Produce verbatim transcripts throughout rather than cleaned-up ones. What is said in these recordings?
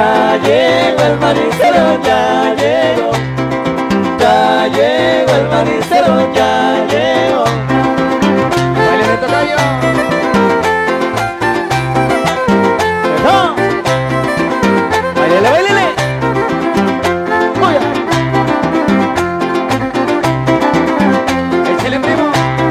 Ya llegó el manicero, ya llegó. Ya llegó el manicero, ya llegó. Baile de tocayo. ¡No! ¡Bailele, bailele! ¡Voy a! Échale, primo.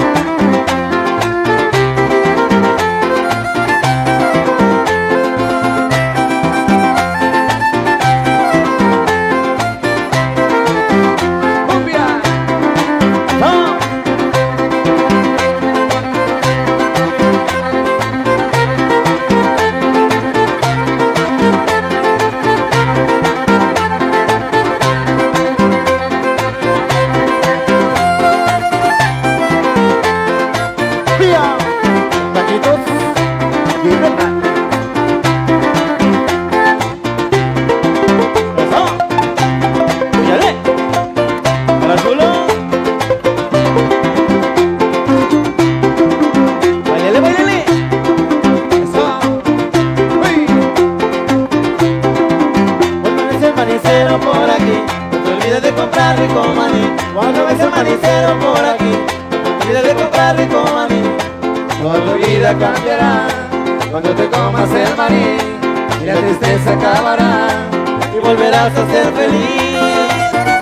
Por aquí, no te olvides de comprar rico maní. Cuando ves el manicero por aquí, no te olvides de comprar rico maní. Toda tu vida cambiará cuando te comas el maní, y la tristeza acabará y volverás a ser feliz.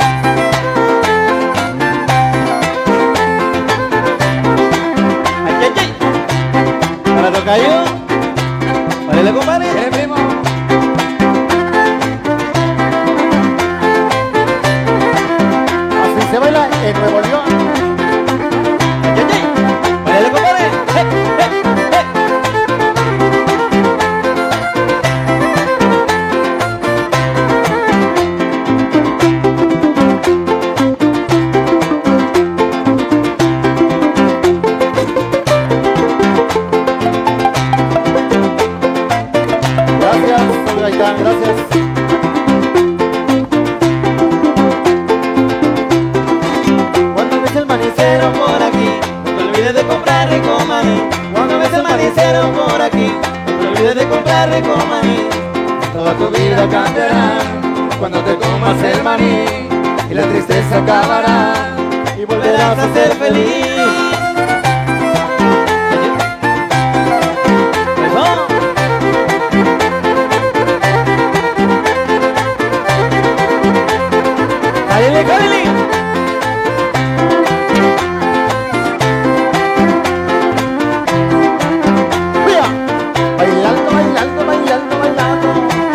Ay, ay, ay. Para tocayo, vale, compadre. Échale, primo. Se baila en Nuevo León. ¡Ay, ay, ay! ¡Bailale, compadre! ¡Eh, eh, eh! Gracias, señor Gaitán, gracias. Por aquí, no te olvides de comprar rico maní. Cuando ves el manicero por aquí, no te olvides de comprar rico maní. Toda tu vida cambiará cuando te comas el maní, y la tristeza acabará y volverás a ser feliz. ¡Cállale, cállale! Bailando, bailando, bailando, bailando.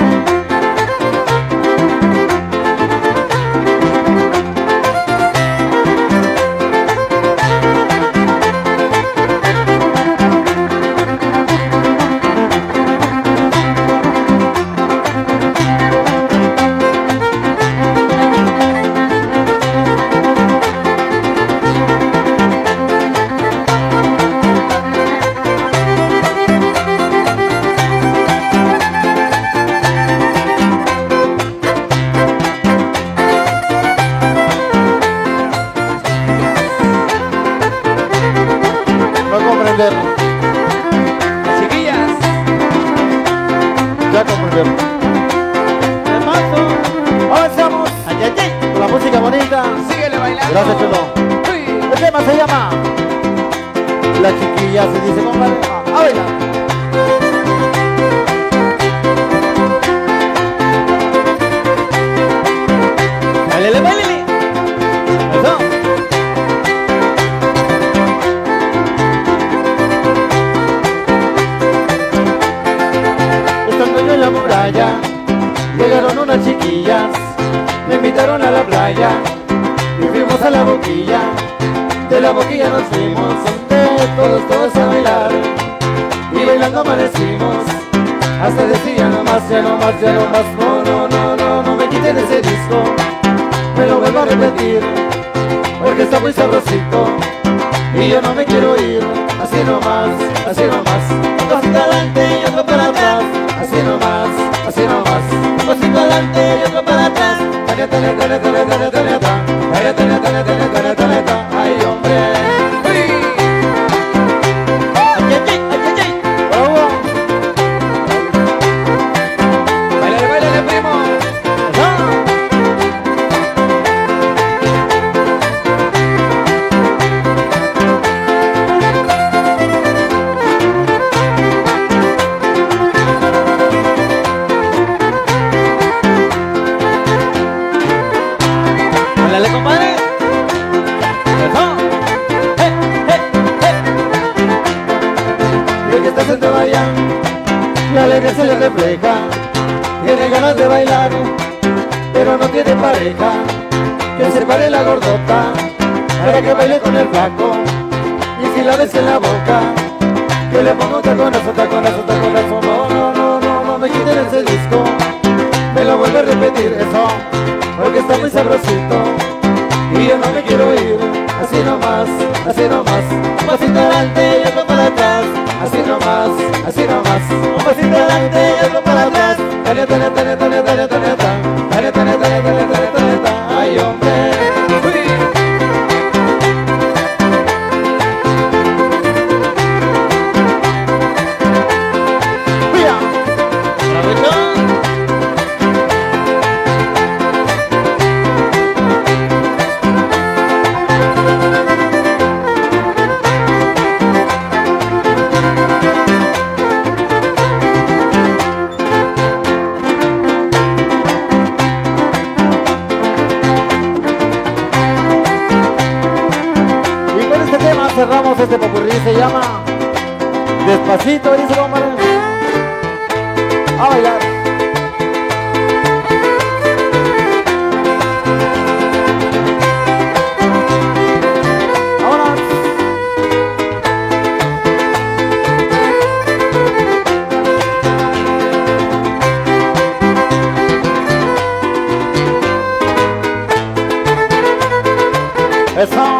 Chiquillas, ya comprendemos. Hermano, avanzamos. Ay, ay, ay, con la música bonita. síguele bailando. Gracias, Chulo. Uy. El tema se llama La Chiquilla, se dice, compadre. A bailar. Bailele, bailele. Eso. Estando yo en la muralla, llegaron unas chiquillas, me invitaron a la playa y fuimos a la boquilla. De la boquilla nos fuimos, donde todos, todos a bailar, y bailando amanecimos, hasta decía no más, ya no más, ya no más. No, no, no, no, no me quiten ese disco, me lo vuelvo a repetir, porque está muy sabrosito, y yo no me quiero ir, así nomás, así nomás. Un pasito adelante y otro para atrás, así nomás, así nomás. Un pasito adelante y otro para atrás. Tale, tale, tale, tale, tale, tale, ta. Tale, tale, tale, tale, tale, tale, ta. Ay, hombre. Ay, ay, ay, ay, ay. Bravo. Bailale, bailale, que está sentado allá, la alegría se le refleja, tiene ganas de bailar, pero no tiene pareja, que se pare la gordota, para que baile con el flaco, y si la ves en la boca, que le ponga un taconazo, taconazo, taconazo, no, no, no, no, no me quiten ese disco, me lo vuelve a repetir eso, porque está muy sabrosito, y yo no me quiero ir, así nomás, así nomás, un pasito adelante y otro para atrás, así nomás, así nomás, un pasito adelante y otro para atrás, tane, tane, tane, tane, tane, tane, tane, tane, tane, tane, tane, tane, tane, tane, ay hombre. Cerramos este popurrí, se llama Despacito, dice compadre. A bailar. Vámonos. Eso.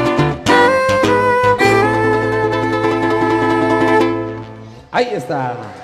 Ahí está.